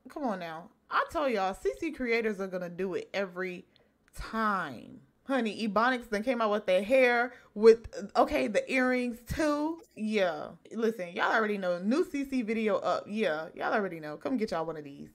Come on now. I told y'all, CC creators are gonna do it every time. Honey, Ebonics then came out with their hair with, okay, the earrings too. Yeah. Listen, y'all already know. New CC video up. Yeah, y'all already know. Come get y'all one of these.